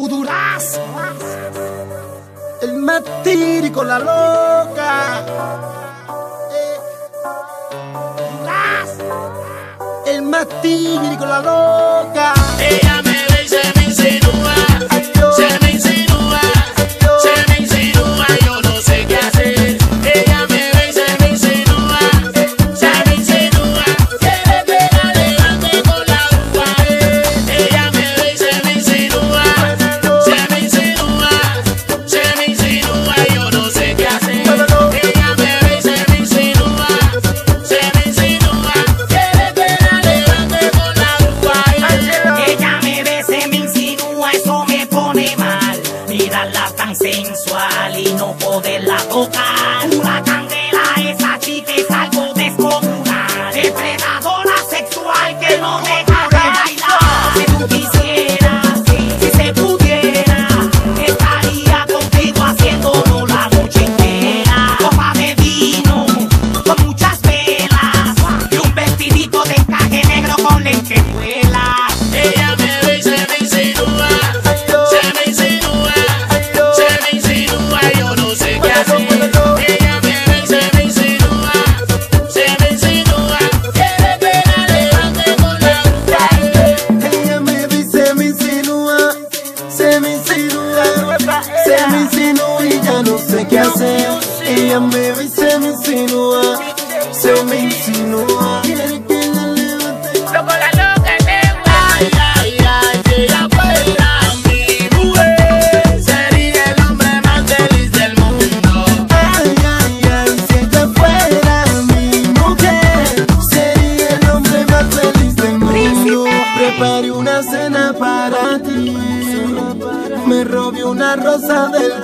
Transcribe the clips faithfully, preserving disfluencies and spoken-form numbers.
Cuduraz, el Matiri con la loca, eh. Cuduraz, el Matiri con la loca. Ella me ve y se me insinúa, se me insinúa, se me insinúa, yo no sé qué hacer. Ella me ve y se me insinúa, se me insinúa, quiere que la levante con la uva. Ella me ve y se me insinúa, se me insinúa, se me insinúa, yo no sé qué hacer. Ella me ve y se me insinúa, se me insinúa, quiere que la levante con la uva. Ella me ve, se me insinúa, eso me pone mal. Mirarla tan sensual y no poderla tocar. La candela, esa chica es algo descomunal. Depredadora sexual que no deja de bailar. Si tú quisieras, si se pudiera, estaría contigo haciéndonos la noche entera. Copa de vino con muchas velas y un vestidito de encaje negro con lentejuelas. Ella me ve y se me insinúa, se me insinúa, se me insinúa, yo no sé qué hacer. Ella me ve y se me insinúa, se me insinúa, quiere que la levante con la uva. Ella me ve y se me insinúa, se me insinúa, se me insinúa y ya no sé qué hacer. Ella me ve y se me insinúa, se me insinúa, quiere que la levante. Loco la loca lengua. Ay, ay, ay, si ella fuera mi mujer, sería el hombre más feliz del mundo. Ay, ay, ay, si ella fuera mi mujer, sería el hombre más feliz del mundo. Preparé una cena para ti, me robé una rosa del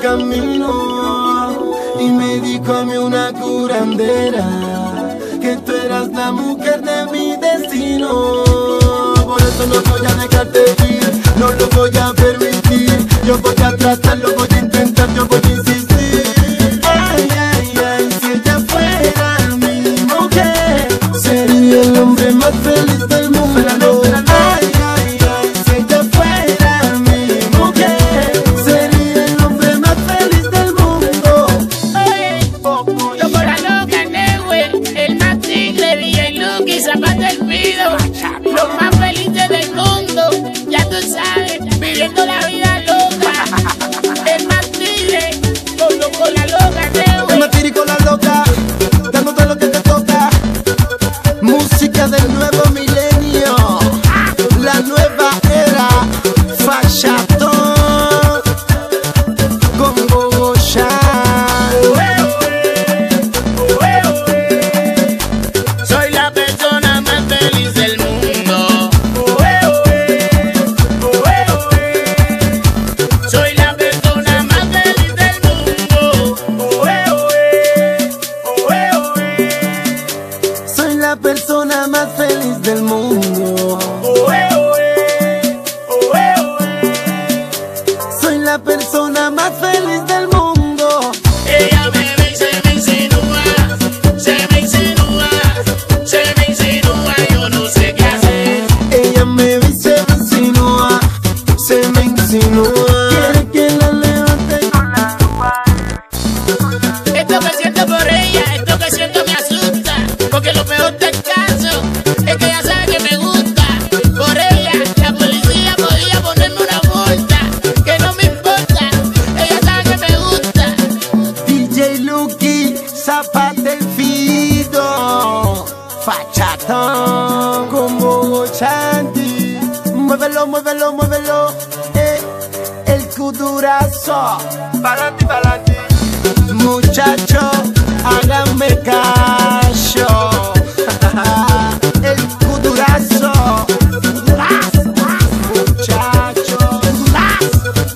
camino y me dijo a mí una curandera que tú eras la mujer de mi destino. Por eso no voy a dejarte ir, no lo voy a permitir. Yo voy a tratarlo, voy a intentar, yo voy a insistir. Ay, ay, ay, si ella fuera mi mujer, sería el hombre más feliz del mundo. Ay, ay, ay, si ella fuera mi mujer, sería el hombre más feliz del mundo. Loco la loca negüe, el más tigre, D J Lucky, Zapata el Pido, los más felices del mundo, ya tú sabes, viviendo la vida loca. El más tigre, con loco la loca El negüe. Matiri con la loca, dando todo lo que te toca. Música del nuevo milenio, la nueva era, Fachatón con Bobo Chan. Soy la persona más feliz del mundo. Soy la persona más feliz del mundo. Soy la persona más feliz del mundo. Soy la persona más feliz del mundo. Ella me ve y se me insinúa, se me insinúa, se me insinúa, yo no sé qué hacer. Ella me ve y se me insinúa, se me insinúa. Quiere que la levante con la uva. Esto que siento por ella, esto que siento me asusta, porque lo peor del caso es que ella sabe que me gusta. Por ella, la policía podía ponerme una multa, que no me importa, ella sabe que me gusta. D J Lucky, Zapata el Fido, Fachatón con Bobo Chanti. Muévelo, muévelo, muévelo, eh, el Cudurazo. Pa'lante, pa'lante. Muchacho, háganme caso. El Cudurazo. Cuduraz, muchacho. Cuduraz.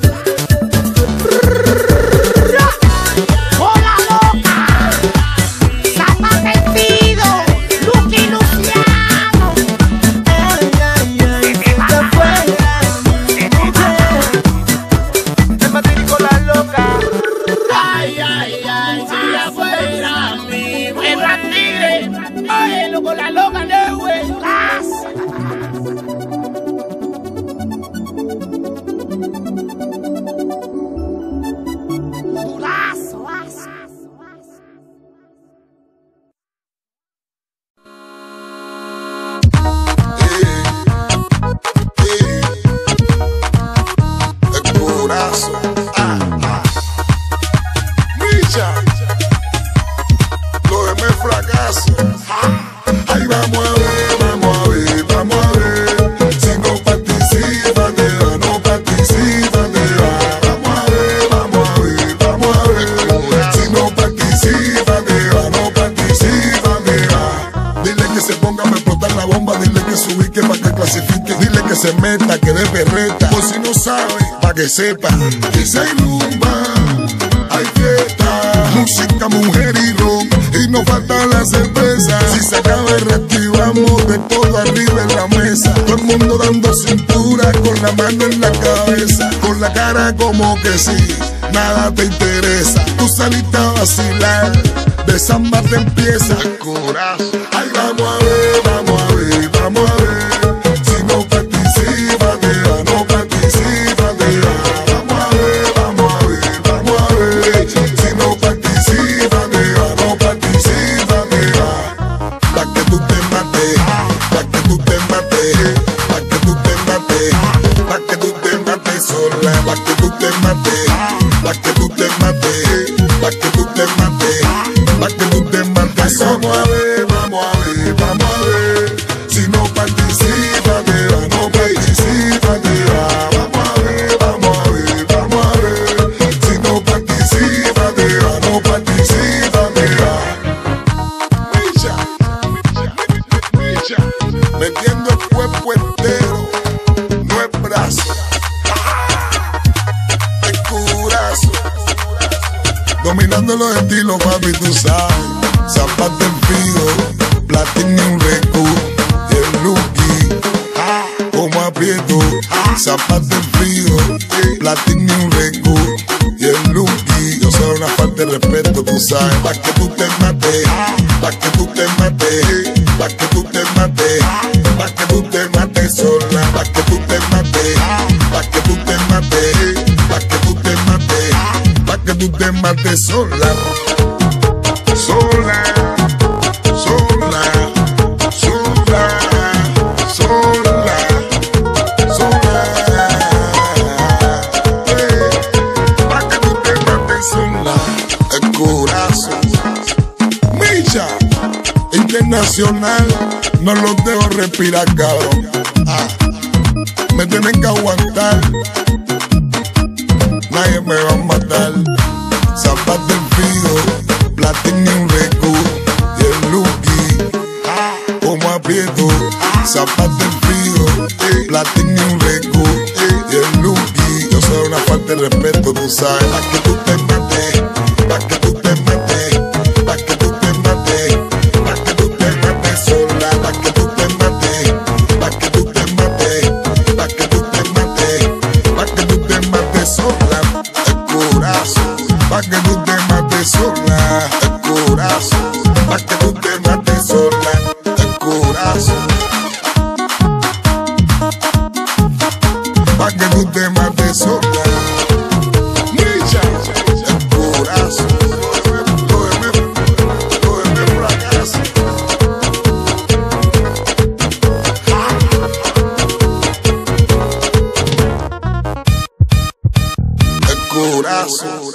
¡Hola loca! Zapata el Pido, Lucky Luciano. Ay, ay, ay, si ella fuera mi mujer. El Matiri con la loca. Ay, ay, ay, si ella fuera mi mujer. El más tigre, perreta, que de perreta. Por si no sabe, pa' que sepa. Y se rumba, hay fiesta, música, mujer y ron, y no falta la cerveza. Si se acaba y reactivamos de todo arriba en la mesa. Todo el mundo dando cintura con la mano en la cabeza, con la cara como que sí, nada te interesa. Tú saliste a vacilar, de samba te empieza el corazón. Ay, vamos a ver, vamos a ver, vamos a ver. Si no participa, te va, no participa, te va. Vamos a ver, vamos a ver, vamos a ver. Si no participa, te va, no participa, te va. Pa' que tú te mates, pa' que tú te mates, pa' que tú te mates, pa' que tú te mates sola, pa' que tú te mates, pa' que tú te mates, pa' que tú te mates, pa' que tú te mates. Vamos a ver, vamos a ver, vamos a ver. Si no participa, te va, no participa, te va. Vamos a ver, vamos a ver, vamos a ver. Si no participa, te va, no participa, te va. Micha, Micha, metiendo el cuerpo entero, no es brazo, el curazo. Dominando los estilos, papi, tú sabes. Zapato en Fido, Platinum Record, y el Lucky, como aprieto. Zapato en Fido, Platinum Record, y el Lucky. Yo soy una falta de respeto, tú sabes. Pa' que tú te mates, pa' que tú te mates, pa' que tú te mates, pa' que tú te mates sola, pa' que tú te mates, pa' que tú te mates, pa' que tú te mates, pa' que tú te mates sola. Sola, sola, sola, sola, sola, eh, pa' que tú te mates sola. El corazón, Micha, internacional, no los dejo respirar, cabrón. Ah, me tienen que aguantar, nadie me va a matar. Zapato en Fido, Platinum Record, y el Lucky, como aprieto. Zapato en Fido, Platinum Record, y el Lucky. Yo soy una falta de respeto, tú sabes. Pa' que tú te mates, pa' que tú te mates, pa' que tú te mates, pa' que tú te mates sola, pa' que tú te mates, pa' que tú te mates, pa' que tú te mates, pa' que tú te mates sola. El corazón, pa' que tú te mates sola, el corazón, pa' que tú te mates sola, el corazón, pa' que tú te mates sola. Micha, el corazón, cógeme, cógeme fracaso. El corazón.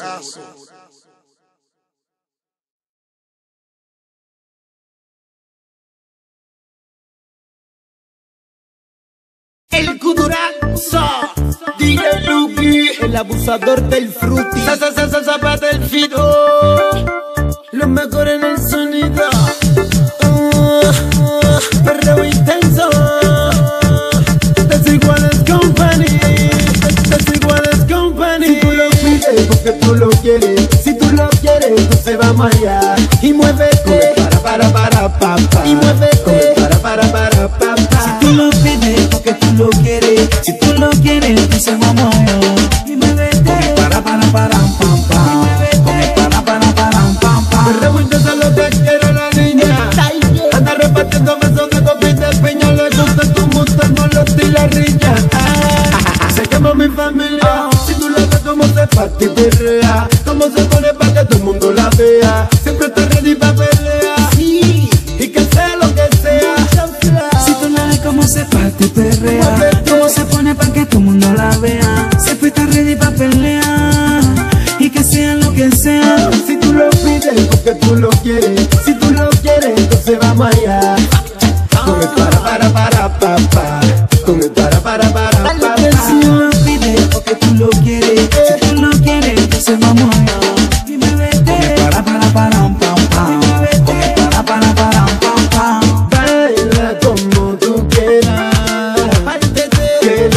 El cudurazo, D J Lucky, el abusador del fruity. Sa sa sa sa Zapato del Fido, lo mejor en el sonido. Uh, uh, perreo intenso, Desiguales Company, Desiguales Company. Si tú lo pides porque tú lo quieres, si tú lo quieres, entonces vamos allá. Y muévete, para para para pa pa. Y muévete, para para para pa pa. Si tú lo pides porque tú lo quieres, si tú lo quieres, entonces vamos allá. Y muévete, con el para para para pam pam, con el para para para pam pam. Perreo intenso lo que quiere la niña. Anda repartiendo besos de copa y de piña. Le gusta tu mundo, no lo y la riña. Ah, se quemó mi familia. Si tú lo ves como se parte y perrea, como se pone pa' que todo el mundo la vea. Siempre estoy ready pa' pelear, sí, y que sea lo que sea. Si tú la ves como se parte y perrea, como se pone pa' que todo el mundo la vea. Siempre está ready pa' pelear, y que sea lo que sea. Si tú lo pides porque tú lo quieres, si tú lo quieres, entonces vamos allá. Con el para para para pa pa, con el para para para pa pa. Si tú lo pides porque tú lo quieres, si tú lo quieres, entonces vamos allá. Y muévete, con el para para para pam pam, con el para para para pam pam. Baila como tú quieras, que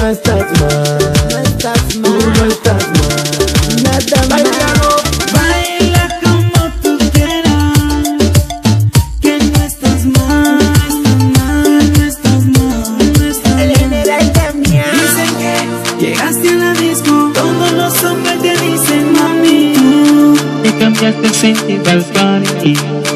no estás mal, no estás mal, tú no estás mal, nada mal. Baila como tú quieras, que no estás mal, no estás mal, no estás mal. El general Damián. Dicen que llegaste a la disco, todos los hombres te dicen mami, tú Me cambiaste el sentimental y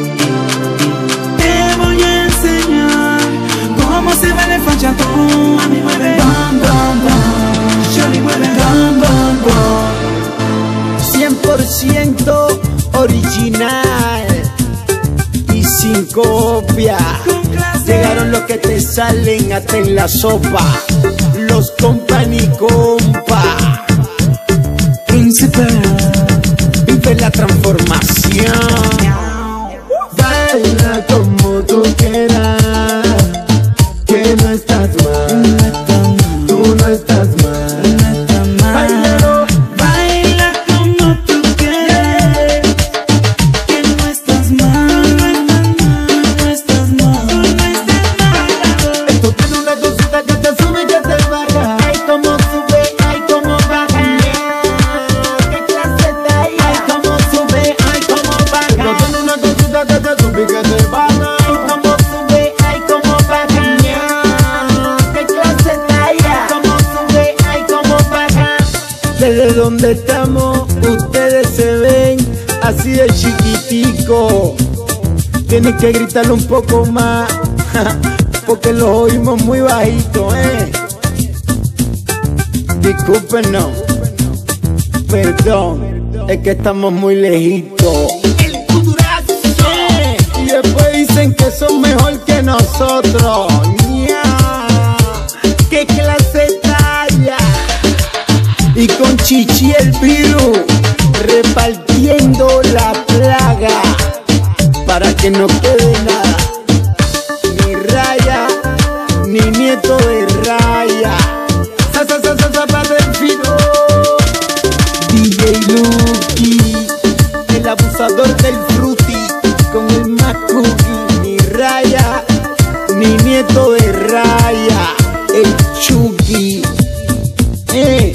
te voy a enseñar cómo se baila el fachatón. A mí mueve bam bam bam, Shorty mueve bam bam bam. cien por ciento original y sin copia. Llegaron los que te salen hasta en la sopa, los company compa. Príncipe, Vive la transformación. Baila como tú quieras, que no estás mal, tú no estás mal. Bailalo. baila como tú quieras, que no estás mal, no estás mal, no estás mal. Esto tiene una cosita que te sube y que te baja. Ay, como sube, ay, como baja. Qué clase de ahí. Ay, como sube, ay, como baja. Esto tiene una cosita que te sube y que te baja. Ay, como sube, ay, como baja. Qué clase de ahí. Ay, como sube, ay, como baja. Desde donde estamos, ustedes se ven así de chiquitico. Tienes que gritarlo un poco más, porque los oímos muy bajito, eh. Discúlpenos, perdón, es que estamos muy lejitos. Eh, y después dicen que son mejor que nosotros. Ña, qué clase talla. Y con Chichi el virus repartiendo la plaga para que no quede nada, ni raya, ni nieto de raya. Sa, sa, sa, sa, sa, para el filo. D J Lucky, el abusador del fruity, con el más cookie, ni raya, ni nieto de raya, el Chucky. Eh.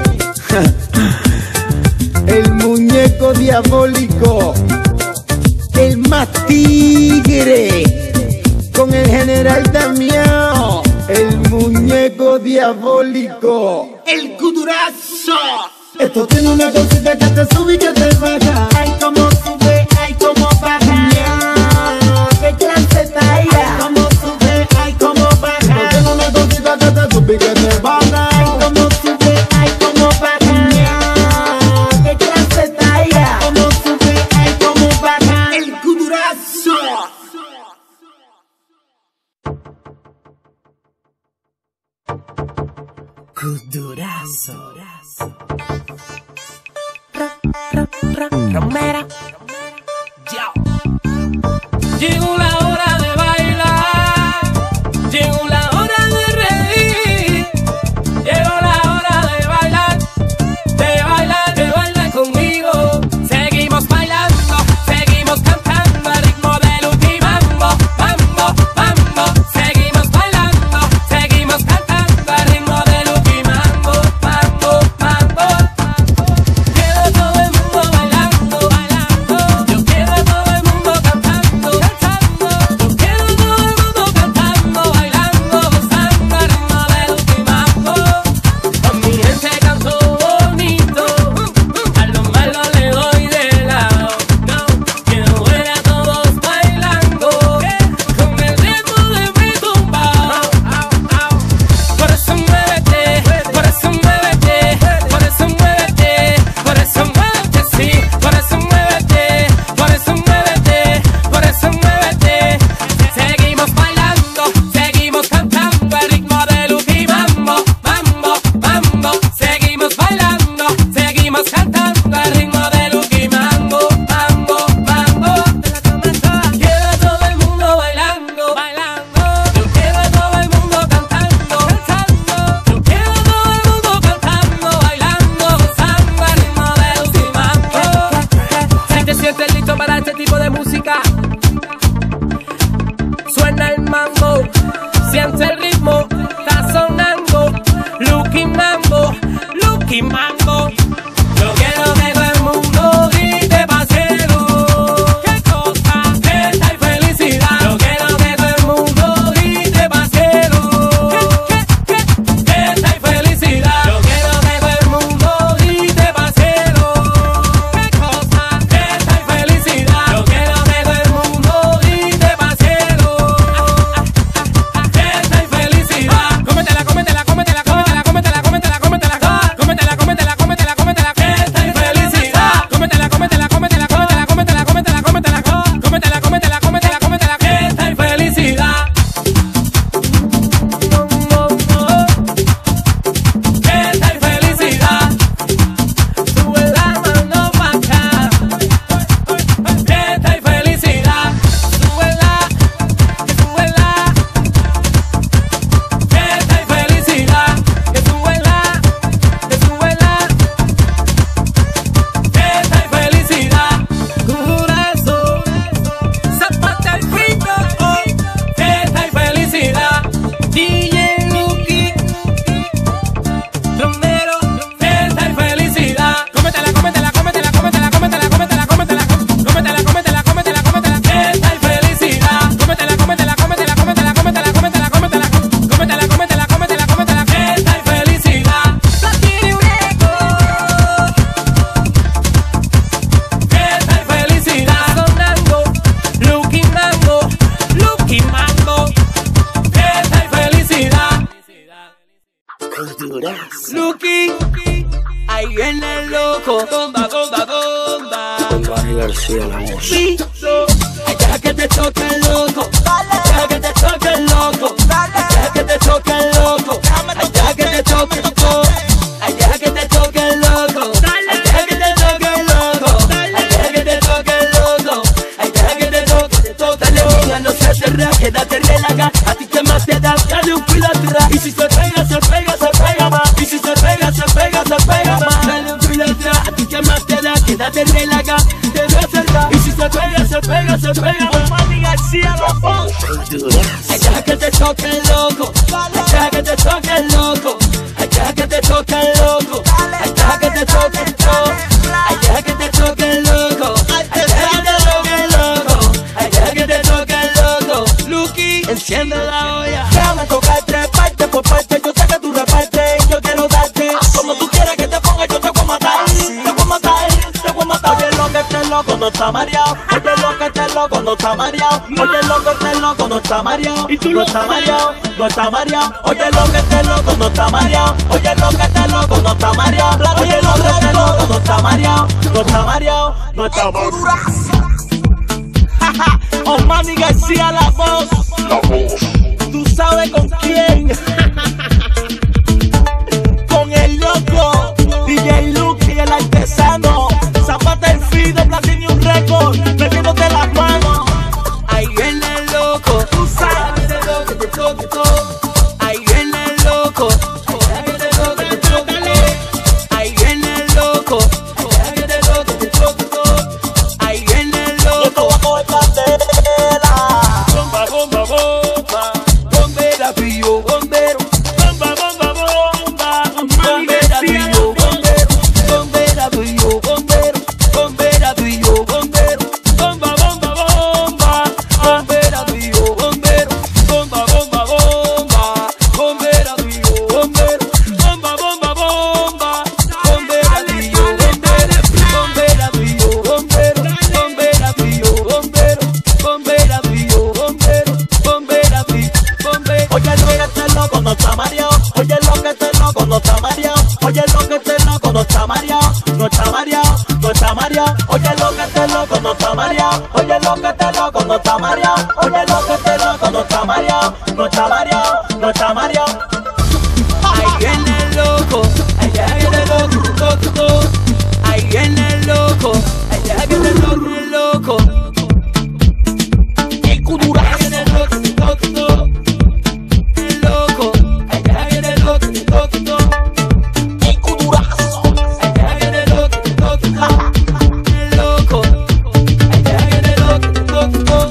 El muñeco diabólico, el más tigre, con el general Damián, el muñeco diabólico, el cudurazo. Esto tiene una cosita que te sube y que te baja. Ay, como sube, ay, como baja. Qué clase talla. Ay, como sube, ay, como baja. Esto tiene una cosita que te sube y que te baja. Ay, como sube, ay, como baja. Qué clase talla. Ay, como sube, ay, como baja. El cudurazo. Cudurazo. Romera. Llegó la hora de bailar, llegó la hora de reír, llegó la hora de bailar, de bailar, de bailar conmigo. Seguimos bailando, seguimos cantando al ritmo del ultimambo, mambo, mambo. Seguimos bailando, seguimos cantando al ritmo del ultimambo, mambo, mambo. Quiero todo el mundo bailando, bailando. Yo quiero todo el mundo cantando, cantando. Lucky, ahí viene el loco. Bomba, bomba, bomba. Mari García, la voz. Sí, so. Ay, deja que te toque el loco. Deja que te toque el loco. Deja que te toque el loco. Ay, deja que te toque el loco. Ay, deja que te toque el loco. Ay, deja que te toque el loco. Ay, deja que te toque el loco. Ay, deja que te toque, te toque. Dale, niña, no seas cerrada, quédate relaja. A ti que más te da, dale un culo atrás. Y si se pega, se pega, se pega más. Y si se pega, se pega, se pega más. Dale un culo atrás, a ti que más te da, quédate relaja. Te veo cerca. Y si se pega, se pega, se pega más. Mami García, la voz. Ay, deja que te toque el loco. Ay, deja que te toque el loco. Ay, deja que te toque el loco. Ay, deja que te toque el loco. Ay, deja que te toque el loco. Ay, deja que te toque el loco. Ay, deja que te toque el loco. Lucky, enciende la olla. Déjame tocarte parte por parte. Yo sé que tú repartes. Yo quiero darte como tú quieras que te ponga. Yo te voy a matar. Te voy a matar. Te voy a matar. Oye, lo que este loco no está mareado. Oye, lo que este loco no está mareado. Oye, lo que este loco no está mareado. No está mareado. No está mareado. Oye, lo que este loco no está mareado. Oye, lo que este loco no está mareado. Oye, lo que este loco no está mareado. No está mareado. No está mareado. Oh, Mami García, la voz. La voz. ¿Tú sabes con quién? Con el loco D J Lucky, el artesano. Zapata el feed de Platinum Record, metiéndote las manos. Ahí viene el loco. Tú sabes de lo que te toque todo. Ahí viene el loco. Deja que te toque, te toque. Ahí viene el loco. Deja que te toque, te toque todo. Ahí viene el loco. Yo te voy a coger candela. Bomba, bomba, bomba. Bombera, pillo, bombero. Bomba, bomba, bomba. Bombera, pillo, bombero. Bombera, pillo, bombero. Bombera, pillo, bombero. Bomba, bomba, bomba. Bombera, pillo, bombero. Bomba, bomba, bomba. Bombera, pillo, bombero. Bomba, bomba, bomba. Bombera, pillo, bombero. Bombera, pillo, bombero. Bombera, pillo, bombero. Bombera, pillo, bombero. Bombera, pillo, bombero. Oye, lo que este loco no está mareado. Oye, lo que este loco no está mareado. Oye, lo que este loco no está mareado. No está mareado, no está mareado. Oye, lo que este loco no está mareado. Oye, lo que este loco no está mareado. Oye, lo que este loco no está mareado. No está mareado, no está mareado. Ahí viene el loco. Ay, deja que te toque, te toque todo. Ahí viene el loco. Ay, deja que te toque el loco. El Kudura. Ahí viene el loco, te toque todo. El loco. Ay, deja que te toque, te toque todo. El Kudurazo. Ay, deja que te toque, te toque todo. El loco. Ay, deja que te toque, te toque todo.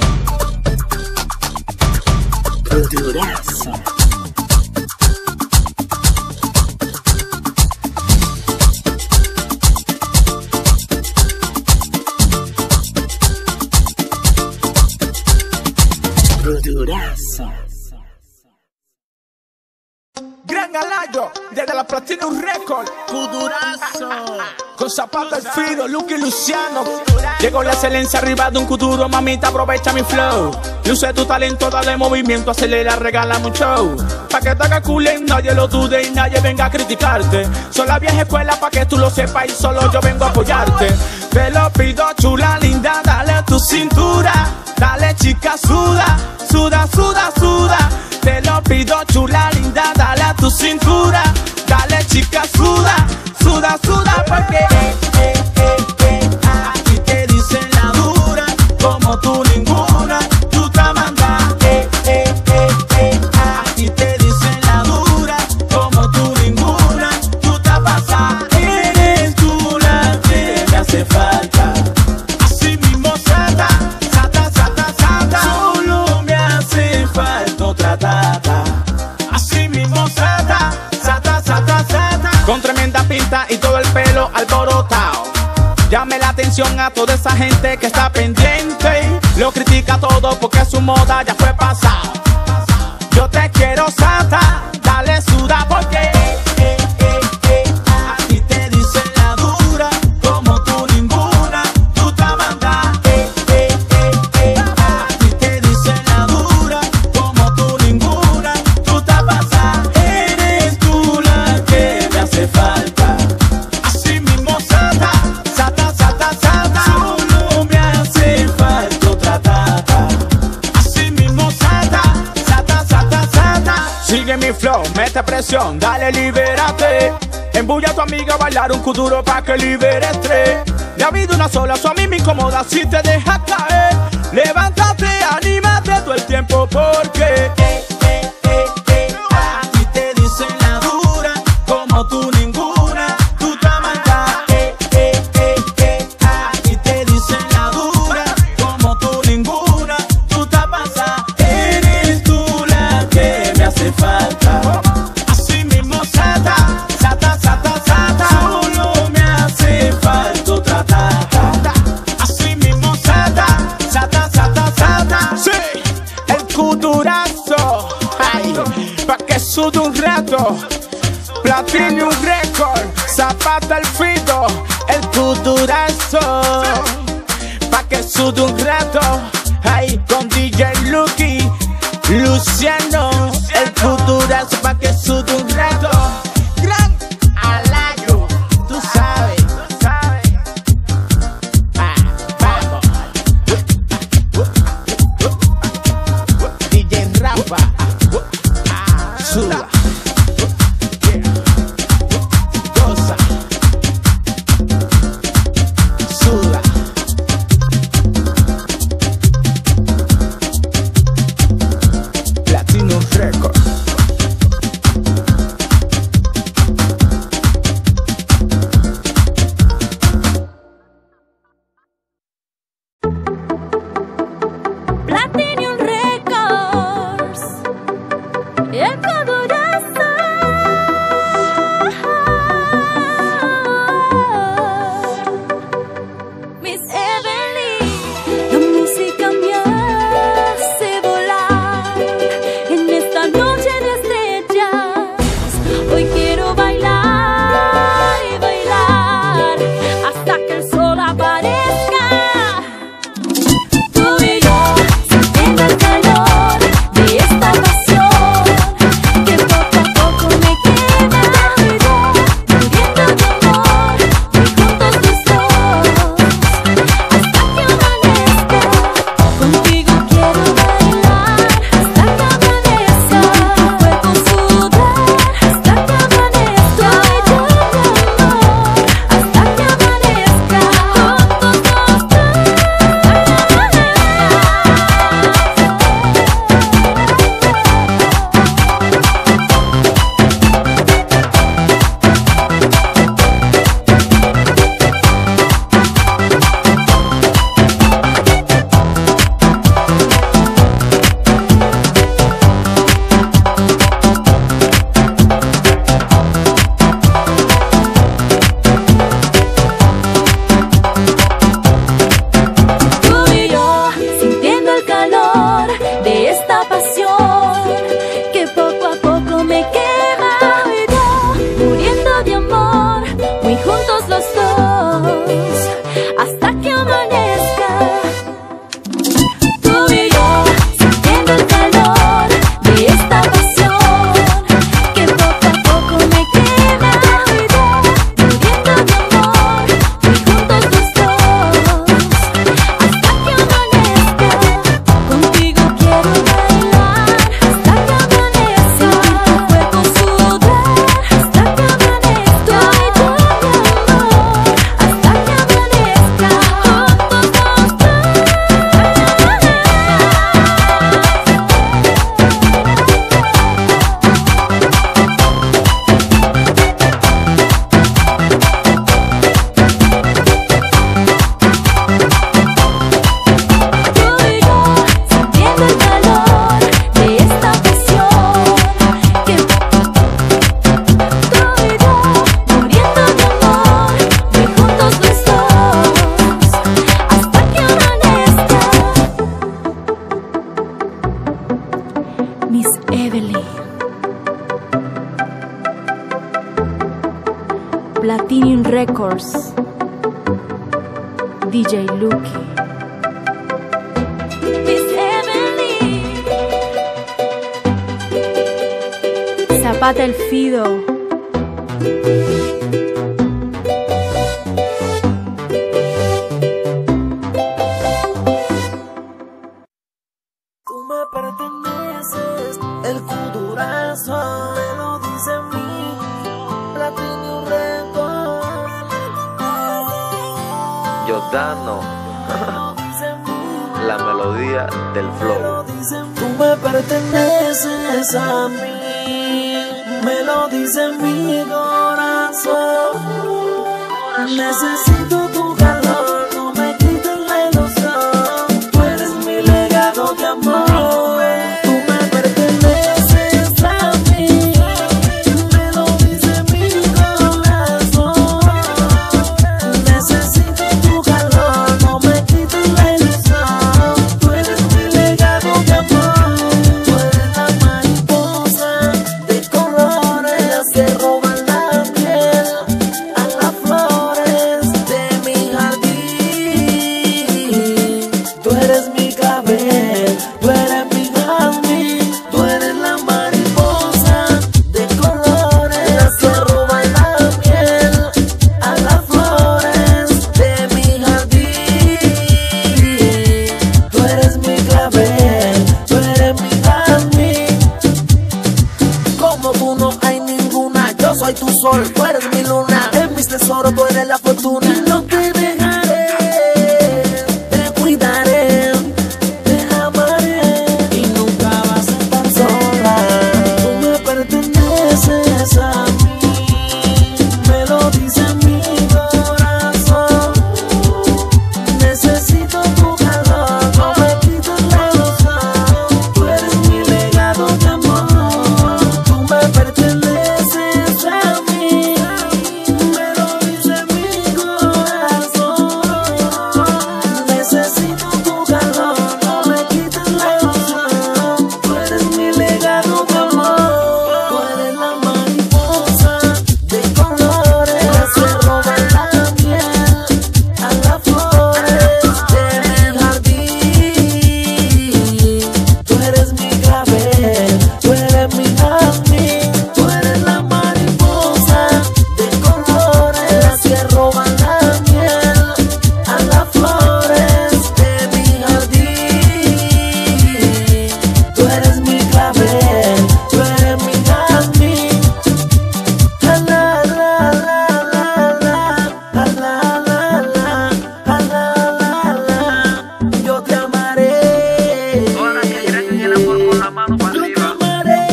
Gran Alayo, desde la Platinum Record. Kudurazo. Con Zapata el Fido, Lucky Luciano. Llegó la excelencia arriba de un kuduro, mamita, aprovecha mi flow. Luce tu talento, dale movimiento, acelera, regala un show. Pa' que te haga cool, nadie lo dude y nadie venga a criticarte. Son la vieja escuela pa' que tú lo sepas y solo yo vengo a apoyarte. Te lo pido, chula, linda, dale tu cintura. Dale, chica, suda, suda, suda, suda. Te lo pido, chula, linda, dale a tu cintura. Dale, chica, suda, suda, suda, porque eh, eh, eh, eh, a ti te dicen la dura, como tú ninguna. Tú te mandas, eh, eh, eh, eh, a ti te dicen la dura, como tú ninguna. Tú te pasas, eres tú la que me hace falta. Así mismo, sata, sata, sata, sata. Solo me hace falta otra tata. Así mismo, sata, sata, sata, sata. Con tremenda pinta y todo el pelo alborotado. Llame la atención a toda esa gente que está pendiente. Lo critica todo porque su moda ya fue pasado. Yo te quiero, sata, dale suda porque eh, eh, eh, eh, a ti te dicen la dura, como tú ninguna. Tú te mandas, eh, eh, eh, eh, a ti te dicen la dura, como tú ninguna. Tú te pasas, eres tú la mete presión, dale, libérate. Embulla a tu amiga a bailar un kuduro pa' que libere estrés. La vida una sola, eso a mí me incomoda si te deja caer. Levántate, anímate todo el tiempo porque eh, eh, eh, eh, a ti te dicen la dura, como tú ninguna, tú te amantas. Eh, eh, eh, eh, a ti te dicen la dura, como tú ninguna, tú te pasas. Eres tú la que me hace falta. Así mismo sata, sata, sata, sata. Solo me hace falta otra tata. Así mismo sata, sata, sata, sata. Sí, el kudurazo, ay, pa' que sude un rato. Platinum Record, Zapata el Fido, el kudurazo, pa' que sude un rato. Ay, con D J Lucky, Luciano, el kudurazo, pa' que sude un rato. Gran Alayo, tú sabes, tú sabes. Ah, vamos. D J Rafa, ah, suda. Goza. Suda. Platinum Record. Platinum Records, el kudurazo. Miss Evelyn, la música me hace volar en esta noche de estrellas. Hoy quiero bailar y bailar hasta que el sol aparezca. Tú y yo, sintiendo el calor de esta pasión que poco a poco me quema, muriendo de amor, y juntos los dos, hasta que amanezca. Contigo quiero bailar hasta que amanezca, tu cuerpo sudar hasta que amanezca, y yo de amor hasta que amanezca, juntos los dos. Tú y yo, sintiendo el calor de esta pasión que poco a poco me quema, y yo muriendo de amor, muy juntos los dos, hasta que amanezca. Tú y yo, sintiendo el calor de esta pasión que poco a poco me quema, y yo muriendo de amor, muy juntos los dos, hasta que amanezca. Contigo quiero bailar hasta que amanezca, sentir tu cuerpo sudar hasta que amanezca, y yo de amor hasta que amanezca, juntos los dos. Tú y yo, sintiendo el calor de esta pasión que tú y yo, muriendo de amor, muy juntos los dos, hasta que amanezca. Miss Evelyn, Platinum Records, D J Lucky. Miss Evelyn, Zapata el Fido. Tú me perteneces, el kudurazo, me lo Dano, la melodía del flow. Tú me perteneces a mí, me lo dice mi corazón. Necesito tu calor, no me quites la ilusión. Tú eres mi legado de amor. Tú me perteneces a mí, me lo dice mi corazón. Necesito tu calor, no me quites la ilusión. Tú eres mi legado de amor. Tú eres la mariposa de colores que roban la miel a las flores de mi jardín. Tú eres mi clavel, tú eres mi jardín. Tú eres la mariposa de colores que roban la miel a las flores de mi jardín. Tú eres mi clavel, tú eres mi jardín. Como tú no hay ninguna, yo soy tu sol, tú eres mi luna. En mis tesoros tú eres la fortuna. Y no te dejaré, te cuidaré, te amaré y nunca vas a estar sola. Tú me perteneces a mí, me lo dice mi corazón. Necesito tu calor, no me quites la ilusión. Tú eres mi legado de amor. Tú me perteneces a mí, me lo dice mi corazón. Necesito tu calor, no me quites la ilusión. Tú eres mi legado de amor. Tú eres la mariposa de colores que roban la miel a las flores de mi jardín. Tú eres mi clavel, tú eres mi jardín. Tú eres la mariposa de colores que roban la miel a las flores de mi jardín. Tú eres mi clavel, tú eres mi jardín. La la la la la la, la la la la, la la la. Yo te amaré. Ahora que ayer que llena por con la mano para Yo te arriba. amaré.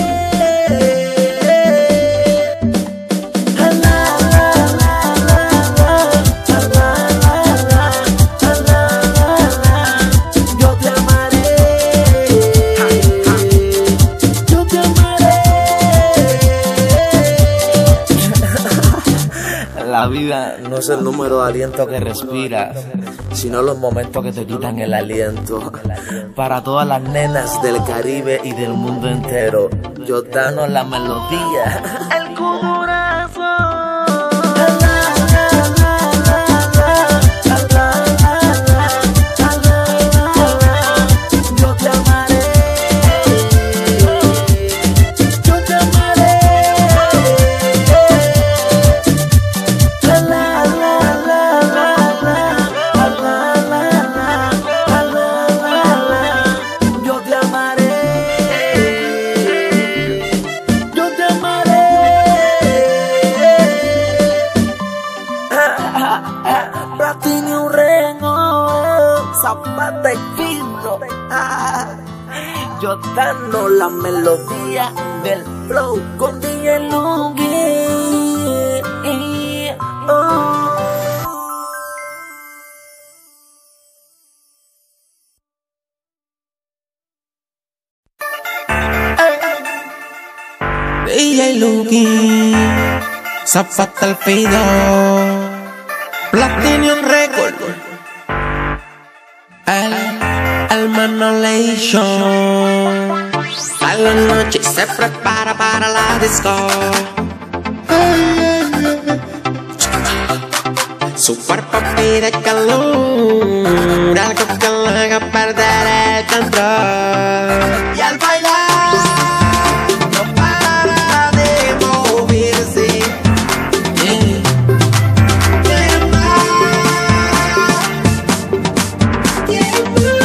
La la la la la la, la la la la, la la la. Yo te amaré. Yo te amaré. La vida no es el número de aliento que respiras, sino los momentos que te quitan el aliento. Para todas las nenas del Caribe y del mundo entero, yo danos la melodía. El corazón. La la la la la la, la la la la, la la la. Yo te amaré. Yo te amaré. La la la la la la, la la la la, la la la. Yo te amaré. Yo te amaré. Platinum Rengo, Zapata y Fino. Yo dando la melodía del flow con D J Lungi. Oh. D J Lungi, Zapata al Fido, Platinum Record, el, el Manolation. A la noche se prepara para la disco. Su cuerpo pide calor, algo que lo haga perder el control. Y al bailar no para de moverse. Yeah. Quiere más, quiere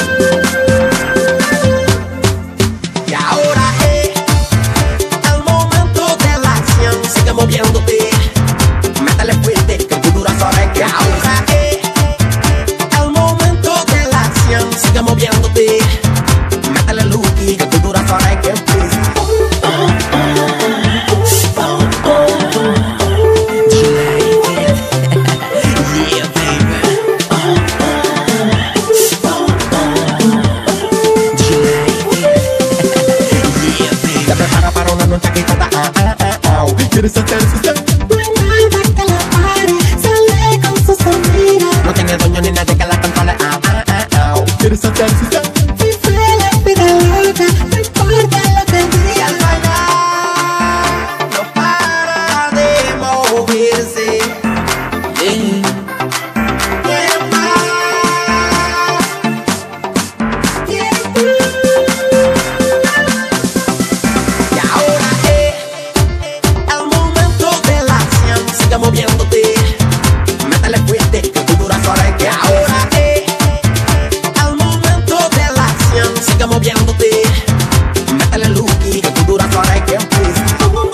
más. Y ahora es el momento de la acción. Sigue moviéndote, métale fuerte, que el futuro sabe que ahora es moviéndote. Métele fuerte, que tú duras horas que ahora eh. Al momento de la acción, sigue moviéndote. Métele Lucky, que tú duras horas que empieza.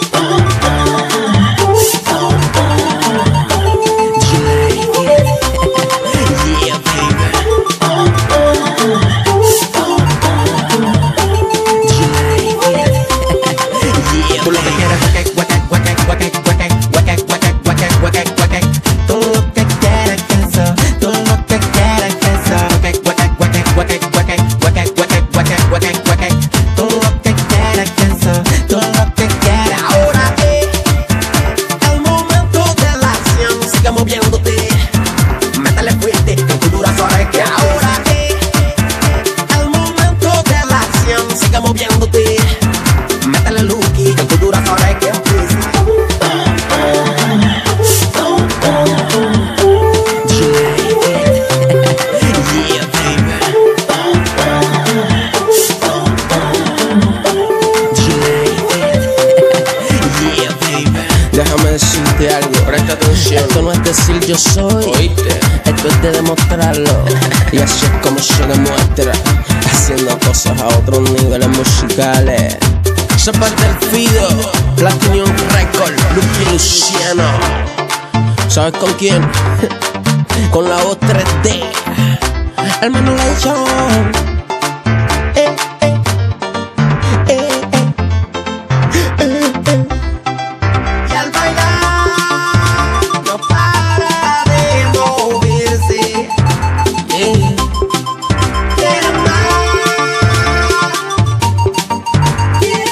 Esto no es decir yo soy, ¿oíste? Esto es de demostrarlo. Y así es como se demuestra, haciendo cosas a otros niveles musicales. Sopa del Fido, Platinum Record, Lucky Luciano. ¿Sabes con quién? Con la voz tres D, el Manolation. Eh, eh, eh, eh, eh, eh. Y al bailar no para de moverse. Eh. Quiere más, quiere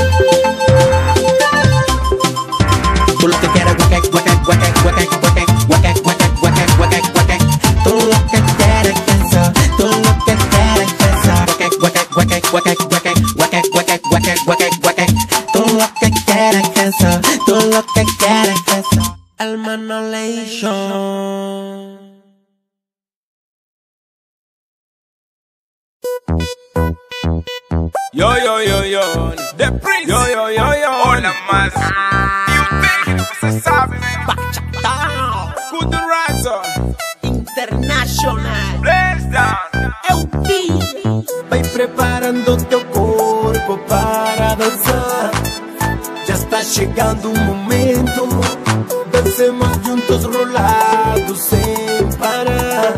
más. Tú lo que quieres, guaque, guaque, guaque, guaque, guaque, guaque, guaque, guaque, guaque, guaque. Tú lo que quieres que eso, tú lo que quieres que eso. Guaque, guaque, guaque, guaque, guaque, guaque, guaque, guaque, guaque. Tú lo que quieres que eso, tú lo que quieres que eso. El Manolation. Yo, yo, yo, yo, The Prince. Yo, yo, yo, yo. Hola más. Y usted, se sabe, Bachata Good Razor. International. Bless down. Euti. Vai preparando teu corpo para dançar. Já está chegando o momento. Dancemos juntos rolados sem parar.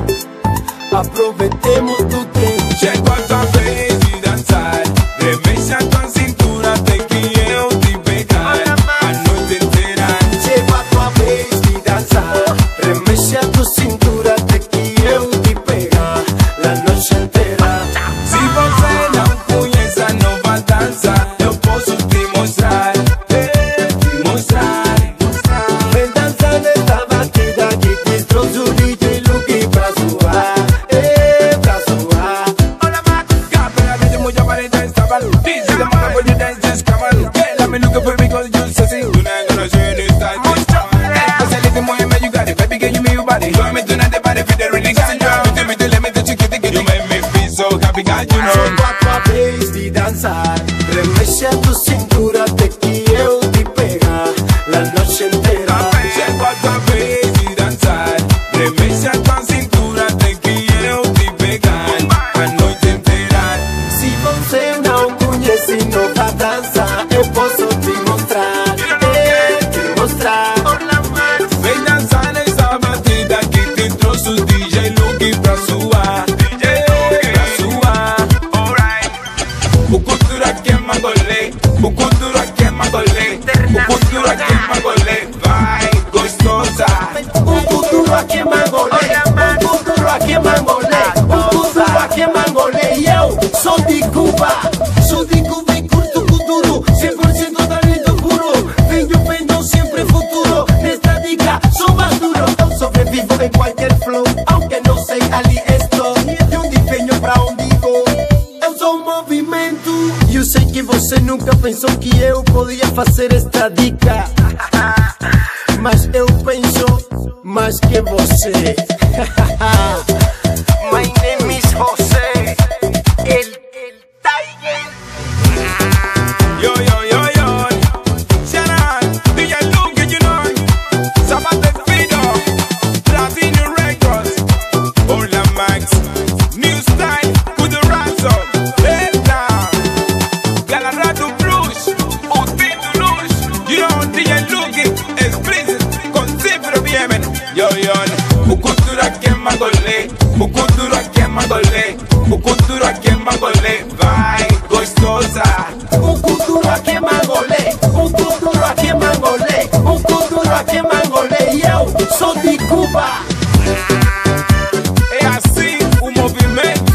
Aproveitemos do tempo. Chegou a tua vez de dançar. Remexe a tua cintura até que eu te pegar. A noite inteira. Chegou a tua vez de dançar. Remexe a tua cintura até que eu te pegar. La noite inteira. Se você não conhece a nova dança, eu posso te mostrar. Eh, te mostrar. Vem dançar nessa batida que te trouxe o D J Lucky pra zoar. Eh, pra zoar. Hola man, God, but I really move your body, dance, come on. This is the moment when you dance, just come on. Girl, I'm looking for me because you sexy. Tonight gonna show you this type of stuff. Especially the moment you got it, baby, girl, you move your body. Join me tonight, the body feel the really got you. Tell me, tell me that you get it, you make me feel so happy, God, you know. Chegou a tua vez de dançar. Remexe a tua cintura até que eu te pegar. La noite inteira. Chegou a tua vez de dançar. Remexe a tua cintura até que eu te pegar. A noite inteira. Se você não conhece nova dança, eu posso te mostrar. Eh, te mostrar. Vem dançar nessa batida que te trouxe o D J Lucky pra suar. D J Lucky pra suar. Alright. O cultura que é mangolê. O cultura que é mangolê. O cultura que é mangolê. Vai, gostosa. O futuro aqui é mangolê. O futuro aqui é mangolê. O futuro aqui é mangolê. E eu sou de Cuba. Sou de Cuba e curto o futuro. cem por cento talento puro. Venho vendo sempre futuro. Nesta dica sou mais duro. Eu sobrevivo em qualquer flow. Aunque não sei ali estou. De onde venho pra onde vou. Eu sou um movimento. E eu sei que você nunca pensou que eu podia fazer esta dica. Mas eu penso mais que você. My name is José, el Tiger. Yo, yo, yo, yo. Sharon, D J Lucky, you know. Sama Yo yon, ukudura kemangole, ukudura kemangole, ukudura kemangole, vai gostosa. Ukudura kemangole, ukudura kemangole, ukudura kemangole, yo, sou de Cuba. É assim o movimento.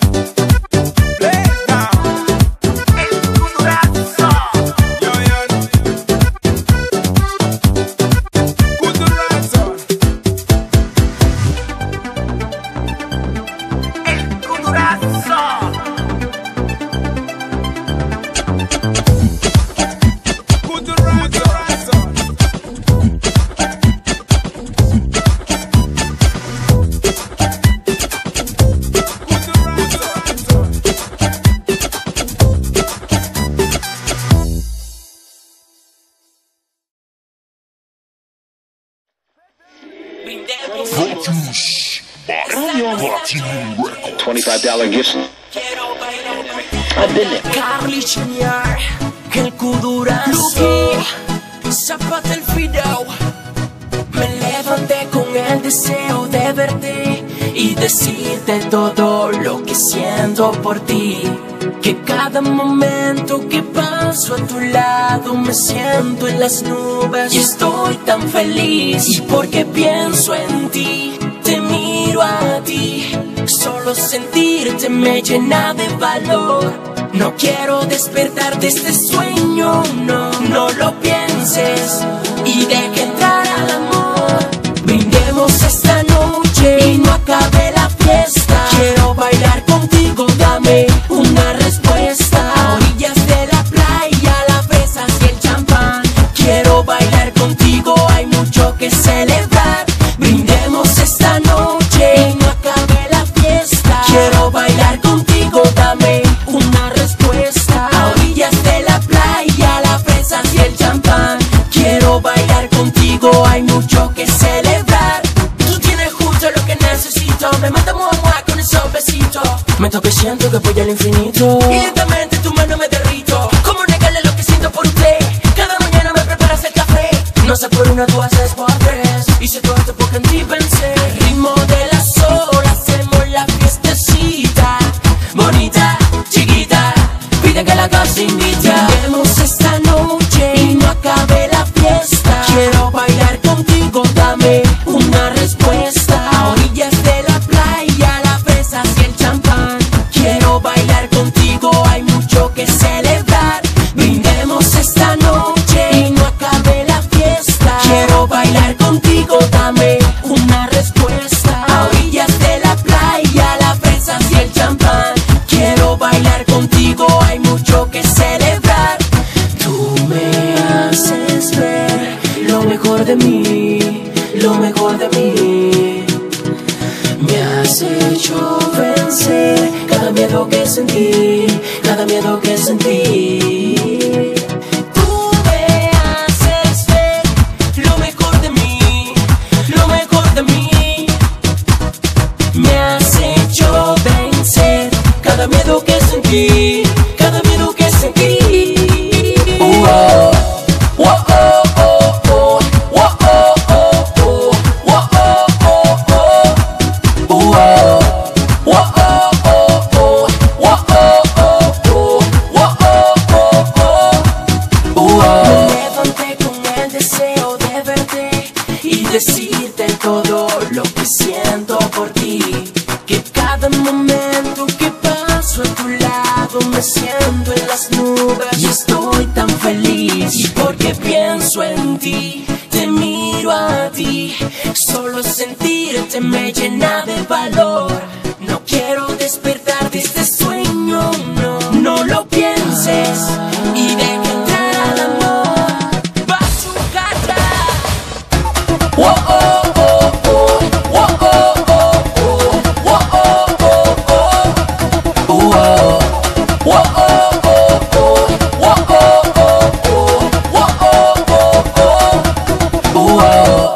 twenty-five dollar gifts. I've been there. Carly Junior, el Cudurazo, Zapata el Fideo. Me levanté con el deseo de verte y decirte todo lo que siento por ti. Que cada momento que paso a tu lado me siento en las nubes y estoy tan feliz. Y porque pienso en ti, te miro a ti. Solo sentirte me llena de valor. No quiero despertar de este sueño, no, no lo pienses y deja entrar al amor. Brindemos esta noche y no acabe la fiesta. Quiero bailar contigo, dame una respuesta. A orillas de la playa, las fresas y el champán. Quiero bailar contigo, hay mucho que celebrar. Brindemos esta noche y no acabe la fiesta. Quiero bailar contigo, dame una respuesta. A orillas de la playa, las fresas y el champán. Quiero bailar contigo, hay mucho que celebrar. Tú tienes justo lo que necesito. Me mata mua mua con esos besitos. Me toca y siento que voy al infinito. Y lentamente tu mano me derrito. ¿Cómo negarle lo que siento por usted? Cada mañana me preparas el café. No sé por una, tú haces por tres. Hice todo esto porque en ti pensé. Al ritmo de la sol hacemos la fiestecita. Bonita, chiquita, pide que la casa invita. Brindemos esta noche y no acabe la fiesta. Quiero bailar contigo, dame una respuesta. A orillas de la playa, las fresas y el champán. Quiero bailar contigo, hay mucho que celebrar. Brindemos esta noche y no acabe la fiesta. Quiero bailar contigo, dame una respuesta. A orillas de la playa, las fresas y el champán. Quiero bailar contigo, hay mucho que celebrar. Tú me haces ver lo mejor de mí, lo mejor de mí. Me has hecho vencer cada miedo que sentí, cada miedo que sentí. Tú me haces ver lo mejor de mí, lo mejor de mí. Me has hecho vencer cada miedo que sentí, cada miedo que sentí. Uh -oh. Uh -oh, oh, oh. Uh -oh, oh, oh. Uh -oh, oh, oh. Uh -oh. Uh -oh, oh, oh. Uh -oh, oh, oh. Uh -oh, oh, oh. Uh -oh. Me levanté con el deseo de verte y decirte todo lo que siento por ti. Que cada momento que paso a tu lado me siento en las nubes y estoy tan feliz. Y porque pienso en ti, te miro a ti. Solo sentirte me llena de valor. No quiero despertar de este sueño, no, no lo pienses y deja entrar al amor. Bachucata. Oh, oh, oh, oh. Oh, oh, oh, oh. Oh, oh, oh, oh. Uh -oh. Oh, oh, oh, oh. Oh, oh, oh, oh. Oh, oh, oh, oh. Uh -oh.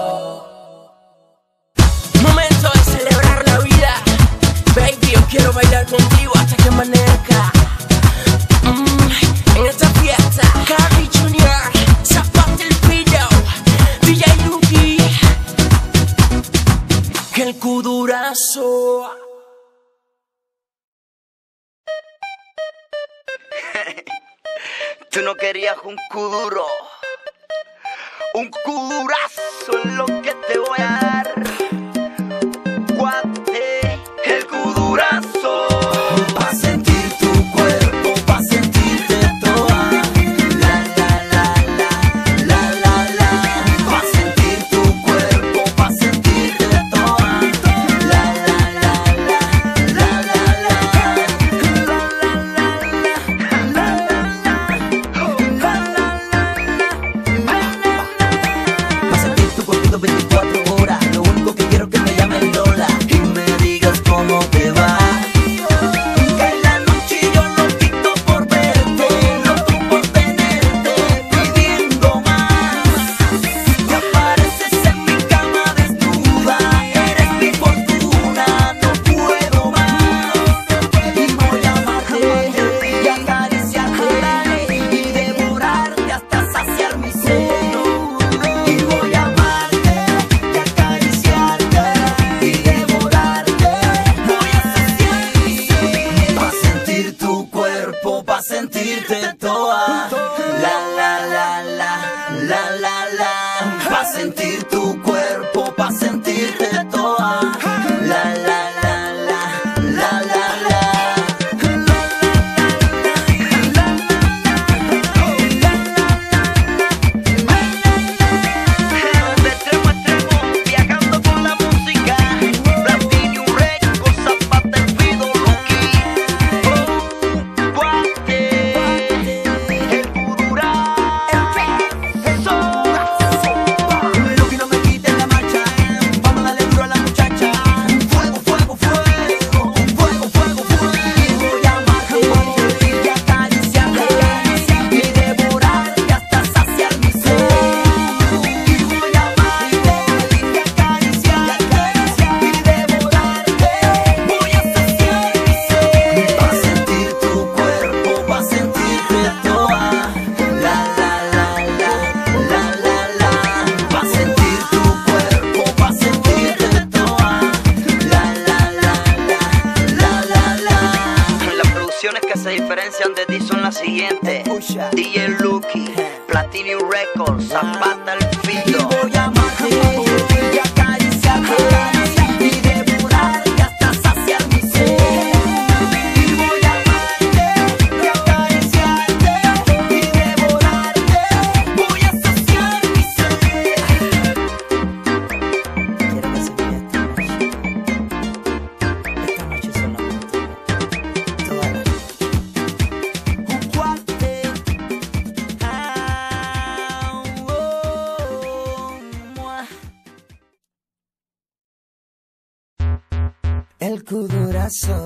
Momento de celebrar la vida. Baby, yo quiero bailar contigo hasta que amanezca. Mm, en esta fiesta, Carly Junior, Zapata el Fideo, D J Lucky, el cudurazo. Tú no querías un cuduro. Un cudurazo es lo que te voy a dar. Guate, el cudurazo. Pa' sentir tu cuerpo, pa' sentirte toda. La, la, la, la, la, la, la. Pa' sentir tu cuerpo, pa' sentirte toda. La, la, la, la, la, la, la. Pa' sentir tu cuerpo veinticuatro horas. Lo único que quiero es que me llames Lola y me digas cómo te va. Que la noche yo lo quito por verte, loco por tenerte, pidiendo más. Te apareces en mi cama desnuda, eres mi fortuna, no puedo más. Y voy a amarte y acariciarte y devorarte hasta saciar mi seno. Y voy a amarte y acariciarte y devorarte, voy a saciar mi seno. Pa' sentir tu cuerpo, pa' sentirte toda. La, la, la, la, la, la, la. Pa' sentir tu cuerpo, pa' sentirte toda. La, la, la, la, la, la, la. De extremo a extremo, viajando con la música. Platinum Records, Zapata el Fido, Lucky. Oh, guate, el cudurazo. Lucky, no me quites la marcha, vamos a darle duro a la muchacha. Fuego, fuego, fuego, fuego, fuego, fuego. Y voy a amarte y acariciarte y devorarte hasta saciar mi sed. Y voy a amarte y acariciarte y devorarte, voy a saciar mi sed. Pa' sentir tu cuerpo, pa' sentirte toda. La, la, la, la, la, la, la. Pa' sentir tu cuerpo, pa' sentirte toda. La, la, la, la, la, la, la. Las producciones que se diferencian de ti son las siguientes: D J Lucky, Platinum Records, Zapata el Fido. Voy a amarte y acariciarte y devorarte hasta saciar mi sed. Y voy a amarte y acariciarte y devorarte, voy a saciar mi sed. Quiero que se vea esta noche. Esta noche solamente toda la noche. Un cuate. Ah, oh, mua. El cudurazo.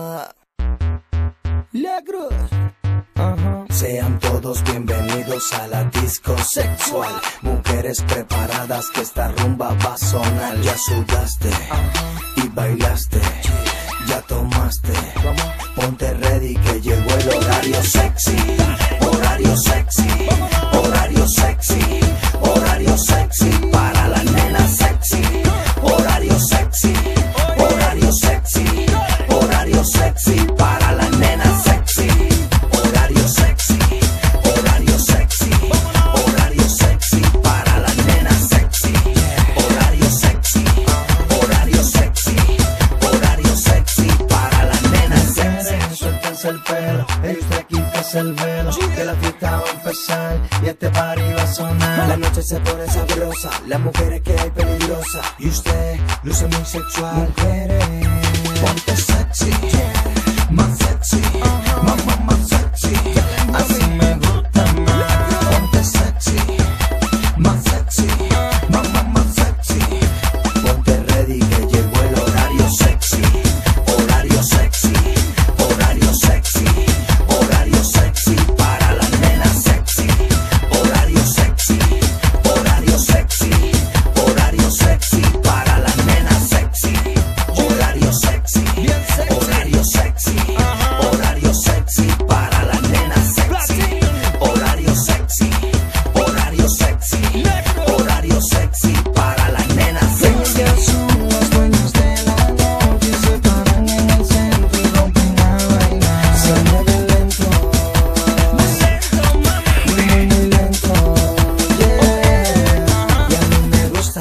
La cruz. Sean todos bienvenidos a la disco sexual. Mujeres preparadas que esta rumba va a sonar. Ya sudaste y bailaste, ya tomaste. Ponte ready que llegó el horario sexy. Horario sexy, horario sexy, horario sexy para la nena sexy. Horario sexy, horario sexy, horario sexy para la nena sexy. Horario sexy, horario sexy, horario sexy para la nena sexy. Horario sexy, horario sexy, horario sexy para la nena sexy. Suéltense el pelo, ey, usted quítese el velo, que la fiesta va a empezar y este party va a sonar. La noche se pone sabrosa, las mujeres que hay peligrosas y usted luce muy sexual. Mujeres, ponte sexy, más sexy, más, más, más sexy. Así me gusta más. Ponte sexy, más sexy, más, más, más sexy. Ponte ready que llegó el horario sexy. Horario sexy, horario sexy, horario sexy para la nena sexy. Horario sexy, horario sexy, horario sexy para la nena sexy. Horario sexy, horario sexy, horario sexy para la nena sexy.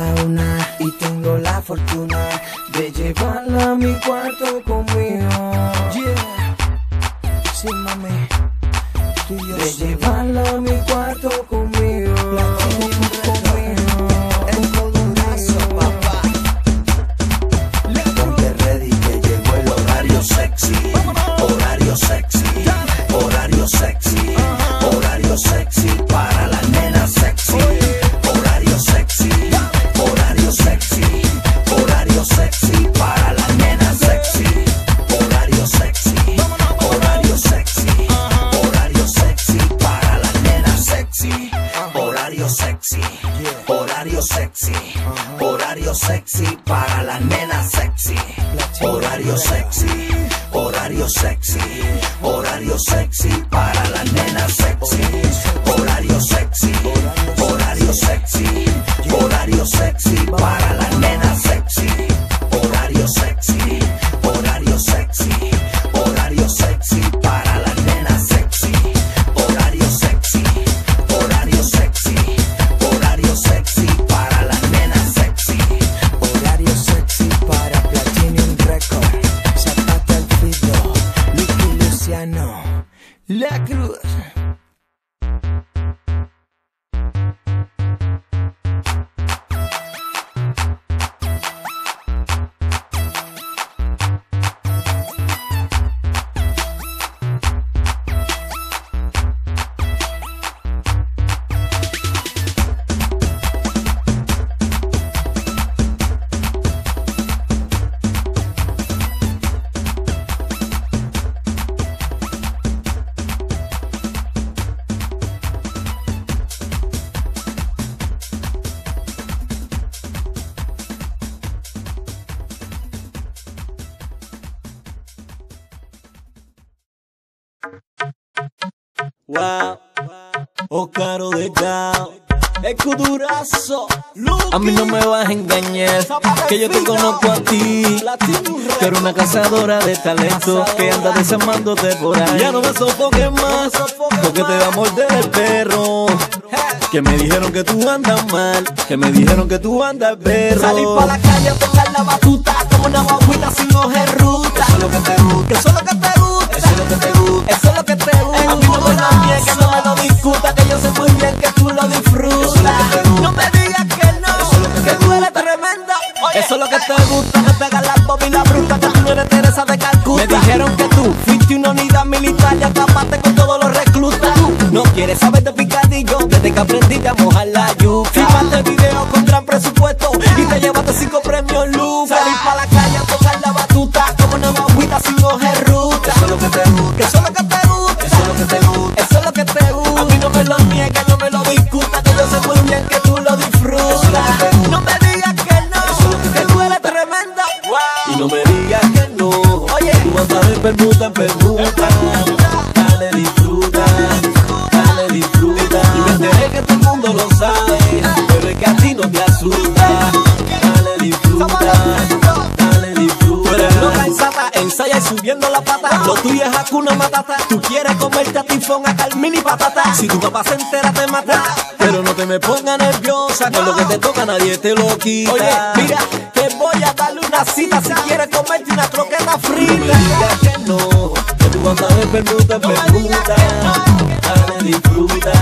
una y tengo la fortuna de llevarla a mi cuarto conmigo. Yeah, sí mami, tú y yo de sí. Llevarla a mi cuarto conmigo. Conmigo, el codonazo, papá. Ponte ready que llegó el horario sexy, horario sexy, horario sexy, horario sexy para las nenas sexy. Horario sexy, horario sexy, horario sexy para las nenas sexy. Horario sexy, horario sexy, horario sexy para las nenas sexy. Horario sexy, horario sexy, horario sexy para las nenas sexy. Horario sexy, horario sexy, horario sexy para las nenas sexy. Horario sexy, horario sexy, horario sexy para las nenas sexy. Horario sexy, horario sexy, horario sexy para las nenas sexy. Horario sexy, horario sexy, horario sexy para las nenas sexy. Horario sexy para Platinum Record, Zapata el Fido, Lucky Luciano, La Cruz. Wow, Oscaro de Gao, Escudurazo, a mí no me vas a engañar, que yo te conozco a ti. Tú eres una cazadora de talento que anda desarmándote por ahí. Ya no me sofoques más, porque te va a morder el perro. Que me dijeron que tú andas mal, que me dijeron que tú andas perro. Salir pa' la calle a tocar la batuta como una guaguita sin hoja en ruta. Eso es lo que te gusta, eso es lo que te gusta, eso es lo que te gusta, eso es lo que te gusta. A mí no me lo niegues, no me lo discuta, que yo sé muy bien que tú lo disfrutas. No me digas que no, que tú eres tremenda. Eso es lo que te gusta, que te hagas la boba y la bruta, que tú no eres Teresa de Calcuta. Me dijeron que tú fuiste una unidad militar y acabaste con todos los reclutas. No quieres saber de picadillo, desde que aprendiste a mojar la yuca. Filmaste video con gran presupuesto y te llevaste cinco premios Luz. Salir pa' la calle a tocar la batuta como una guaguita sin hoja en ruta. Eso es lo que te gusta, eso es lo que te gusta, eso es lo que te gusta, eso es lo que te gusta. A mí no me lo niegas, no me lo discuta, que yo sé muy bien que tú lo disfrutas. No me digas que no, que tú eres tremenda. Y no me digas que no, oye, tú andas de permuta en permuta. Dale, disfruta, dale, disfruta. Y me enteré que todo el mundo lo sabe, pero es que a ti no te asusta. Dale, disfruta, dale, disfruta. Tú eres loca y sata, ensaya y subiendo la pata. Lo tuyo es Hakuna Matata. Tú quieres comerte a tifón, a Carmín y patata. Si tu papá se entera te mata, pero no te me pongas nerviosa, que lo que te toca nadie te lo quita. Oye, mira, te voy a darle una cita si quieres comerte una croqueta frita. No me digas que no, que tú andas de permuta en permuta. Dale, disfruta,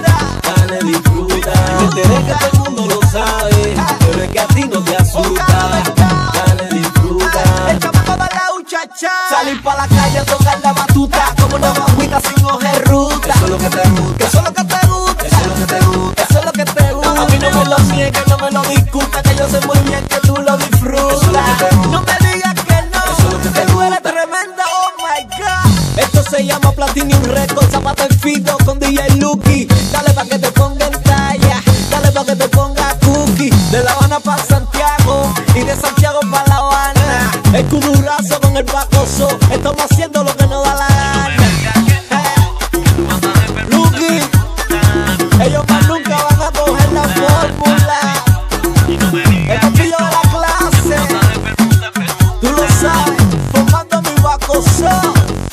dale, disfruta. Y me enteré que todo el mundo lo sabe, pero es que a ti no te asusta. Dale, disfruta. Échame toda la uchacha. Salir pa' la calle a tocar la batuta como una guaguita sin hoja en ruta. Eso es lo que te gusta, eso es lo que te gusta, eso es lo que te gusta, eso es lo que te gusta. A mí no me lo niegues, no me lo discuta, que yo sé muy bien que tú lo disfrutas. No me digas que no, que, que tú eres tremenda, oh my God. Esto se llama Platinum Records, Zapata el Fido con D J Lucky. Dale pa' que te ponga en talla, dale pa' que te ponga cookie. De La Habana pa' Santiago y de Santiago pa' La Habana. Escudurazo con el pacoso, estamos haciendo lo que nos da la gana. Lucky, ellos más nunca van a coger la fórmula. El papillo de la clase, tú lo sabes, formando mi bacoso.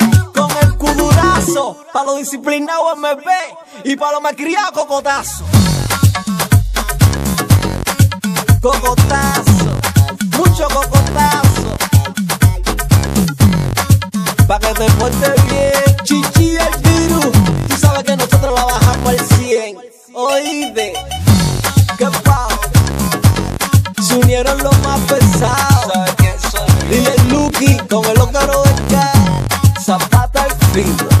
Pa' los disciplinados M B y pa' los malcriados cocotazo. cocotazo, mucho cocotazo, pa' que te portes bien, chichi el virus. Tú sabes que nosotros la bajamos al cien. Oíste, que pao, se unieron los más pesados. ¿Sabes quién soy? Dile Lucky con el ócaro de acá, Zapata al filo.